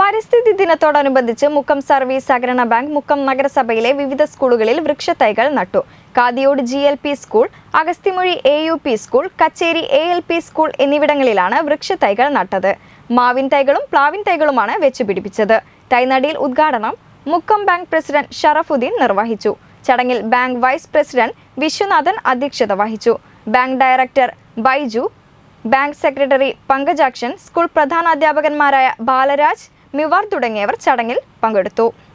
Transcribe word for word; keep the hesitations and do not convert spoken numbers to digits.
പരിസ്ഥിതി ദിനത്തോടനുബന്ധിച്ച് മുക്കം സർവീസ് സഹകരണ ബാങ്ക് മുക്കം നഗരസഭയിലെ വിവിധ സ്കൂളുകളിൽ വൃക്ഷത്തൈകൾ നട്ടു. Kathiyode G L P school, Agasthimuzhi A U P school, Kacheri A L P school എന്നിവിടങ്ങളിലാണ് വൃക്ഷത്തൈകൾ നട്ടത്. മാവിൻ തൈകളും പ്ലാവിൻ തൈകളുമാണ് വെച്ചുപിടിപ്പിച്ചത്. തൈനടിയിൽ ഉദ്ഘാടനം മുക്കം ബാങ്ക് പ്രസിഡന്റ് ഷറഫുദ്ദീൻ നിർവഹിച്ചു. ചടങ്ങിൽ ബാങ്ക് വൈസ് പ്രസിഡന്റ് വിശ്വനാഥൻ അധ്യക്ഷത വഹിച്ചു. Bank director Baiju, bank secretary Pankajakshan, school പ്രധാനാധ്യാപകന്മാരായ ബാലരാജ്, മിവാർ തുടങ്ങിയവർ ചടങ്ങിൽ പങ്കെടുത്തു.